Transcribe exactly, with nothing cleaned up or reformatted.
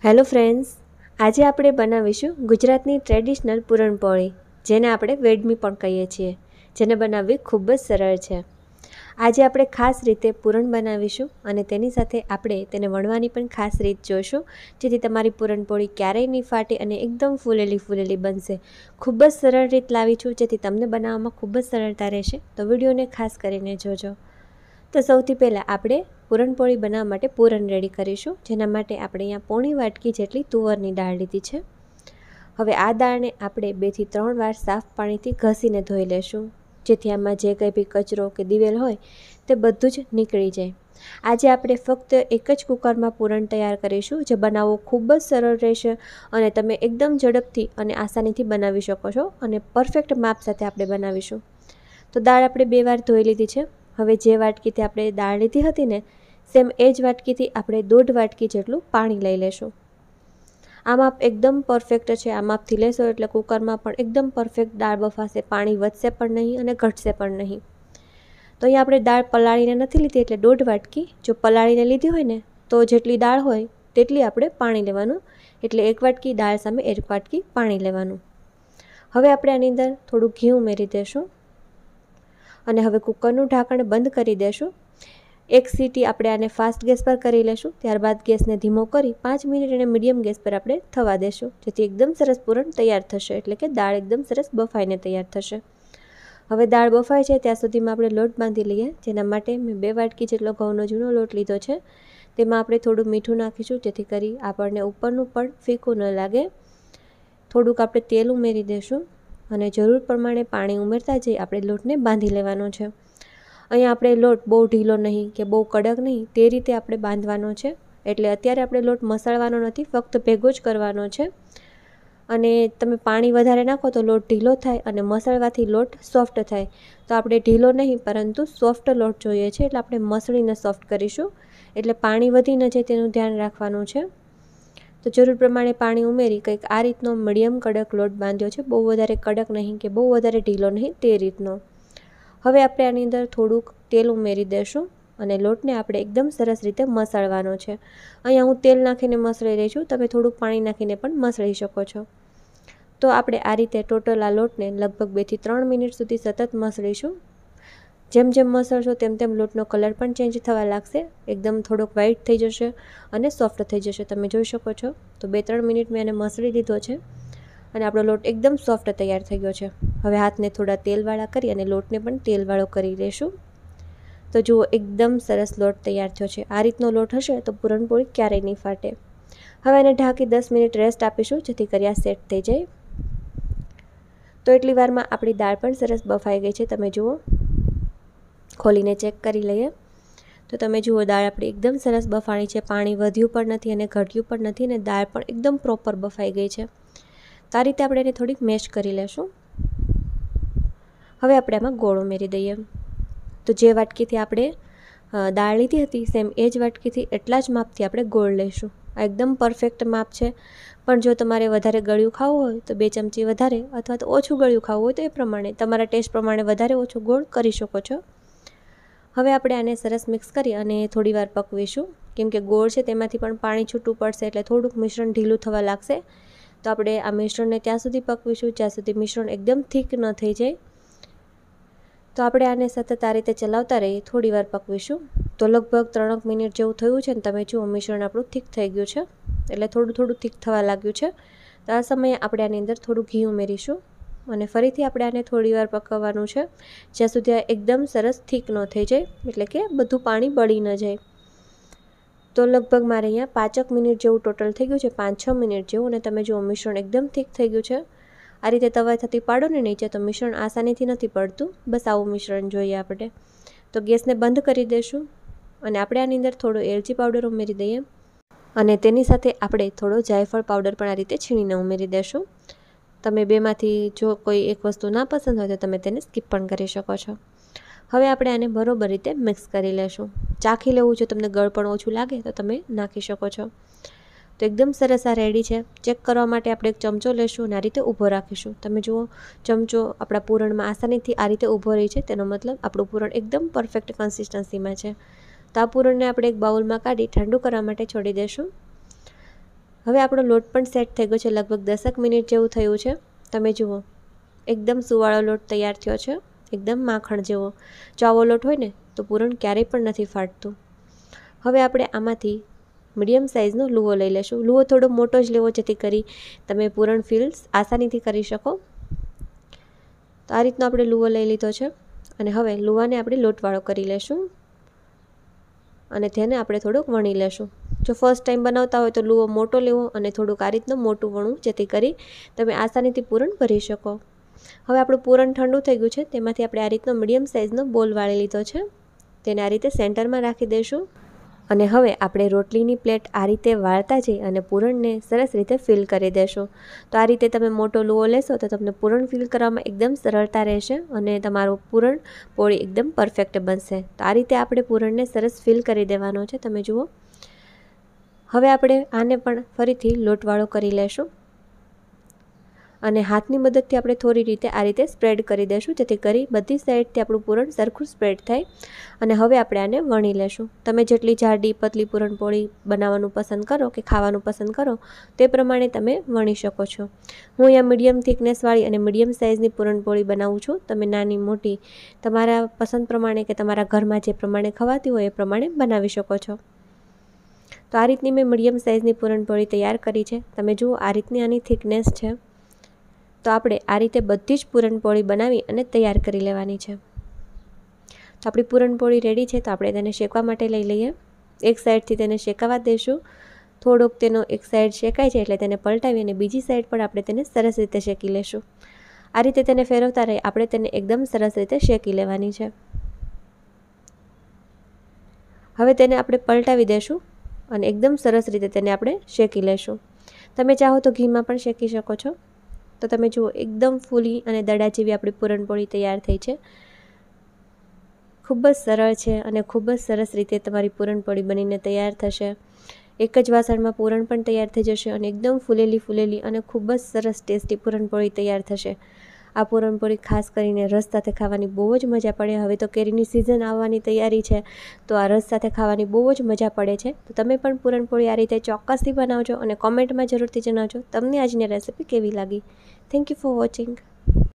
Hello friends, આજે આપણે બનાવીશું ગુજરાતની ટ્રેડિશનલ પૂરણપોળી, જેને આપણે વેડમી પણ કહીએ છીએ, જેને બનાવવી ખૂબ જ સરળ છે। આજે આપણે ખાસ રીતે પૂરણ બનાવીશું અને તેની સાથે આપણે તેને વણવાની પણ ખાસ રીત જોઈશું, જેથી તમારી પૂરણપોળી ક્યારેય નહીં ફાટે અને એકદમ ફૂલેલી ફૂલેલી બનશે। ખૂબ જ સરળ રીત લાવી છું, જેથી તમને બનાવવામાં ખૂબ જ સરળતા રહેશે, તો વિડીયોને ખાસ કરીને જોજો। તો સૌથી પહેલાં આપણે પૂરણપોળી બનાવવા માટે પૂરણ રેડી કરીશું, જેના માટે આપણે અહીંયા પોણી વાટકી જેટલી તુવરની દાળ લીધી છે। હવે આ દાળને આપણે બેથી ત્રણ વાર સાફ પાણીથી ઘસીને ધોઈ લેશું, જેથી આમાં જે કંઈ બી કચરો કે દિવેલ હોય તે બધું જ નીકળી જાય। આજે આપણે ફક્ત એક જ કુકરમાં પૂરણ તૈયાર કરીશું, જે બનાવવું ખૂબ જ સરળ રહેશે અને તમે એકદમ ઝડપથી અને આસાનીથી બનાવી શકો છો અને પરફેક્ટ માપ સાથે આપણે બનાવીશું। તો દાળ આપણે બે વાર ધોઈ લીધી છે। હવે જે વાટકીથી આપણે દાળ લીધી હતી ને, સેમ એ જ વાટકીથી આપણે દોઢ વાટકી જેટલું પાણી લઈ લેશું। આ માપ એકદમ પરફેક્ટ છે। આ માપથી લેશો એટલે કુકરમાં પણ એકદમ પરફેક્ટ દાળ બફાશે, પાણી વધશે પણ નહીં અને ઘટશે પણ નહીં। તો અહીંયા આપણે દાળ પલાળીને નથી લીધી, એટલે દોઢ વાટકી, જો પલાળીને લીધી હોય ને તો જેટલી દાળ હોય તેટલી આપણે પાણી લેવાનું, એટલે એક વાટકી દાળ સામે એક વાટકી પાણી લેવાનું। હવે આપણે આની અંદર થોડું ઘી ઉમેરી દઈશું અને હવે કુકરનું ઢાંકણ બંધ કરી દેશું। એક સીટી આપણે આને ફાસ્ટ ગેસ પર કરી લેશું, ત્યારબાદ ગેસને ધીમો કરી પાંચ મિનિટ એને મીડિયમ ગેસ પર આપણે થવા દેશું, જેથી એકદમ સરસ પૂરણ તૈયાર થશે, એટલે કે દાળ એકદમ સરસ બફાઈને તૈયાર થશે। હવે દાળ બફાય છે ત્યાં સુધીમાં આપણે લોટ બાંધી લઈએ, જેના માટે મેં બે વાટકી જેટલો ઘઉંનો ઝીણો લોટ લીધો છે। તેમાં આપણે થોડું મીઠું નાખીશું, જેથી કરી આપણને ઉપરનું પણ ફીકું ન લાગે। થોડુંક આપણે તેલ ઉમેરી દઈશું અને જરૂર પ્રમાણે પાણી ઉમેરતા જઈ આપણે લોટને બાંધી લેવાનો છે। અહીંયા આપણે લોટ બહુ ઢીલો નહીં કે બહુ કડક નહીં, તે રીતે આપણે બાંધવાનો છે, એટલે અત્યારે આપણે લોટ મસળવાનો નથી, ફક્ત ભેગો જ કરવાનો છે। અને તમે પાણી વધારે નાખો તો લોટ ઢીલો થાય અને મસળવાથી લોટ સોફ્ટ થાય, તો આપણે ઢીલો નહીં પરંતુ સોફ્ટ લોટ જોઈએ છે, એટલે આપણે મસળીને સોફ્ટ કરીશું, એટલે પાણી વધી ન જાય તેનું ધ્યાન રાખવાનું છે। તો જરૂર પ્રમાણે પાણી ઉમેરી કંઈક આ રીતનો મીડિયમ કડક લોટ બાંધ્યો છે, બહુ વધારે કડક નહીં કે બહુ વધારે ઢીલો નહીં, તે રીતનો। હવે આપણે આની અંદર થોડુંક તેલ ઉમેરી દઈશું અને લોટને આપણે એકદમ સરસ રીતે મસળવાનો છે। અહીંયા હું તેલ નાખીને મસળી રહી છું, તમે થોડુંક પાણી નાખીને પણ મસળી શકો છો। તો આપણે આ રીતે ટોટલ આ લોટને લગભગ બેથી ત્રણ મિનિટ સુધી સતત મસળીશું। જેમ જેમ મસળશો તેમ તેમ લોટનો કલર પણ ચેન્જ થવા લાગશે, એકદમ થોડોક વ્હાઈટ થઈ જશે અને સોફ્ટ થઈ જશે, તમે જોઈ શકો છો। તો બે ત્રણ મિનિટ મેં એને મસળી દીધો છે અને આપણો લોટ એકદમ સોફ્ટ તૈયાર થઈ ગયો છે। હવે હાથને થોડા તેલવાળા કરી અને લોટને પણ તેલવાળો કરી લઈશું। તો જુઓ, એકદમ સરસ લોટ તૈયાર થયો છે। આ રીતનો લોટ હશે તો પૂરણપોળી ક્યારેય નહીં ફાટે। હવે એને ઢાંકી દસ મિનિટ રેસ્ટ આપીશું, જેથી કરી આ સેટ થઈ જાય। તો એટલી વારમાં આપણી દાળ પણ સરસ બફાઈ ગઈ છે, તમે જુઓ, ખોલીને ચેક કરી લઈએ તો તમે જુઓ દાળ આપણી એકદમ સરસ બફાણી છે, પાણી વધ્યું પણ નથી અને ઘટ્યું પણ નથી અને દાળ પણ એકદમ પ્રોપર બફાઈ ગઈ છે। તો આ રીતે આપણે એને થોડીક મેશ કરી લેશું। હવે આપણે આમાં ગોળ ઉમેરી દઈએ। તો જે વાટકીથી આપણે દાળ લીધી હતી, સેમ એ જ વાટકીથી એટલા જ માપથી આપણે ગોળ લઈશું। આ એકદમ પરફેક્ટ માપ છે, પણ જો તમારે વધારે ગળ્યું ખાવું હોય તો બે ચમચી વધારે અથવા તો ઓછું ગળ્યું ખાવું હોય તો એ પ્રમાણે તમારા ટેસ્ટ પ્રમાણે વધારે ઓછું ગોળ કરી શકો છો। હવે આપણે આને સરસ મિક્સ કરી અને થોડી વાર પકવીશું, કેમ કે ગોળ છે તેમાંથી પણ પાણી છૂટું પડશે, એટલે થોડુંક મિશ્રણ ઢીલું થવા લાગશે। તો આપણે આ મિશ્રણને ત્યાં સુધી પકવીશું જ્યાં સુધી મિશ્રણ એકદમ થીક ન થઈ જાય। તો આપણે આને સતત આ રીતે ચલાવતા રહીએ, થોડી વાર પકવીશું। તો લગભગ ત્રણક મિનિટ જેવું થયું છે ને તમે જુઓ મિશ્રણ આપણું થીક થઈ ગયું છે, એટલે થોડું થોડું થીક થવા લાગ્યું છે। તો આ સમયે આપણે આની અંદર થોડું ઘી ઉમેરીશું અને ફરીથી આપણે આને થોડી વાર પકવવાનું છે, જ્યાં સુધી આ એકદમ સરસ થીક ન થઈ જાય, એટલે કે બધું પાણી બળી ન જાય। તો લગભગ મારે અહીંયા પાંચક મિનિટ જેવું ટોટલ થઈ ગયું છે, પાંચ છ મિનિટ જેવું, અને તમે જુઓ મિશ્રણ એકદમ થીક થઈ ગયું છે। આ રીતે તવાથી પાડો ને નીચે તો મિશ્રણ આસાનીથી નથી પડતું, બસ આવું મિશ્રણ જોઈએ આપણે। તો ગેસને બંધ કરી દઈશું અને આપણે આની અંદર થોડો એલચી પાવડર ઉમેરી દઈએ અને તેની સાથે આપણે થોડો જાયફળ પાવડર પણ આ રીતે છીણીને ઉમેરી દઈશું। તમે બેમાંથી જો કોઈ એક વસ્તુ ના પસંદ હોય તો તમે તેને સ્કીપ પણ કરી શકો છો। હવે આપણે આને બરોબર રીતે મિક્સ કરી લેશું। ચાખી લેવું, જો તમને ગળ પણ ઓછું લાગે તો તમે નાખી શકો છો। તો એકદમ સરસ આ રેડી છે। ચેક કરવા માટે આપણે એક ચમચો લેશું અને આ રીતે ઊભો રાખીશું। તમે જુઓ, ચમચો આપણા પૂરણમાં આસાનીથી આ રીતે ઊભો રહી છે, તેનો મતલબ આપણું પૂરણ એકદમ પરફેક્ટ કન્સિસ્ટન્સીમાં છે। તો આ પૂરણને આપણે એક બાઉલમાં કાઢી ઠંડુ કરવા માટે છોડી દઈશું। હવે આપણો લોટ પણ સેટ થઈ ગયો છે, લગભગ દસક મિનિટ જેવું થયું છે. તમે જુઓ એકદમ સુવાળો લોટ તૈયાર થયો છે, એકદમ માખણ જેવો. જો આવો લોટ હોય ને તો પૂરણ ક્યારેય પણ નથી ફાટતું. હવે આપણે આમાંથી મીડિયમ સાઇઝનો લુવો લઈ લેશું. લુવો થોડો મોટો જ લેવો જેથી કરી તમે પૂરણ ફિલ આસાનીથી કરી શકો. તો આ રીતનો આપણે લુવો લઈ લીધો છે અને હવે લુવાને આપણે લોટવાળો કરી લેશું અને તેને આપણે થોડુંક વણી લેશું. જો ફર્સ્ટ ટાઈમ બનાવતા હોય તો લુવો મોટો લેવો અને થોડુંક આ રીતનું મોટું વણવું જેથી કરી તમે આસાનીથી પૂરણ ભરી શકો. હવે આપણું પૂરણ ઠંડુ થઈ ગયું છે, તેમાંથી આપણે આ રીતનો મીડિયમ સાઇઝનો બોલ વાળી લીધો છે. તેને આ રીતે સેન્ટરમાં રાખી દઈશું અને હવે આપણે રોટલીની પ્લેટ આ રીતે વાળતા જઈ અને પૂરણને સરસ રીતે ફિલ કરી દેશું. તો આ રીતે તમે મોટો લુવો લેશો તો તમને પૂરણ ફિલ કરવામાં એકદમ સરળતા રહેશે અને તમારું પૂરણ પોળી એકદમ પરફેક્ટ બનશે. તો આ રીતે આપણે પૂરણને સરસ ફિલ કરી દેવાનો છે. તમે જુઓ હવે આપણે આને પણ ફરીથી લોટવાળો કરી લેશું અને હાથની મદદથી આપણે થોડી રીતે આ રીતે સ્પ્રેડ કરી દઈશું જેથી કરી બધી સાઈડથી આપણું પૂરણ સરખું સ્પ્રેડ થાય. અને હવે આપણે આને વણી લેશું. તમે જેટલી જાડી પતલી પૂરણપોળી બનાવવાનું પસંદ કરો કે ખાવાનું પસંદ કરો તે પ્રમાણે તમે વણી શકો છો. હું અહીંયા મીડિયમ થિકનેસવાળી અને મીડિયમ સાઇઝની પૂરણપોળી બનાવું છું. તમે નાની મોટી તમારા પસંદ પ્રમાણે કે તમારા ઘરમાં જે પ્રમાણે ખવાતી હોય એ પ્રમાણે બનાવી શકો છો. તો આ રીતની મેં મીડિયમ સાઇઝની પૂરણપોળી તૈયાર કરી છે. તમે જુઓ આ રીતની આની થિકનેસ છે. તો આપણે આ રીતે બધી જ પૂરણપોળી બનાવી અને તૈયાર કરી લેવાની છે. તો આપણી પૂરણપોળી રેડી છે. તો આપણે તેને શેકવા માટે લઈ લઈએ. એક સાઈડથી તેને શેકાવા દઈશું. થોડોક તેનો એક સાઈડ શેકાય છે એટલે તેને પલટાવી અને બીજી સાઈડ પણ આપણે તેને સરસ રીતે શેકી લેશું. આ રીતે તેને ફેરવતા રહી આપણે તેને એકદમ સરસ રીતે શેકી લેવાની છે. હવે તેને આપણે પલટાવી દઈશું અને એકદમ સરસ રીતે તેને આપણે શેકી લેશું. તમે ચાહો તો ઘીમાં પણ શેકી શકો છો. તો તમે જુઓ એકદમ ફૂલી અને દડા જેવી આપણી પૂરણપોળી તૈયાર થઈ છે. ખૂબ જ સરળ છે અને ખૂબ જ સરસ રીતે તમારી પૂરણપોળી બનીને તૈયાર થશે. એક જ વાસણમાં પૂરણ પણ તૈયાર થઈ જશે અને એકદમ ફૂલેલી ફૂલેલી અને ખૂબ જ સરસ ટેસ્ટી પૂરણપોળી તૈયાર થશે. આ પૂરણપોળી ખાસ કરીને રસ સાથે ખાવાની બહુ જ મજા પડે. હવે તો કેરીની સિઝન આવવાની તૈયારી છે તો આ રસ સાથે ખાવાની બહુ જ મજા પડે છે. તો તમે પણ પૂરણપોળી આ રીતે ચોક્કસથી બનાવજો અને કોમેન્ટમાં જરૂરથી જણાવજો તમને આજની રેસીપી કેવી લાગી. Thank you for watching.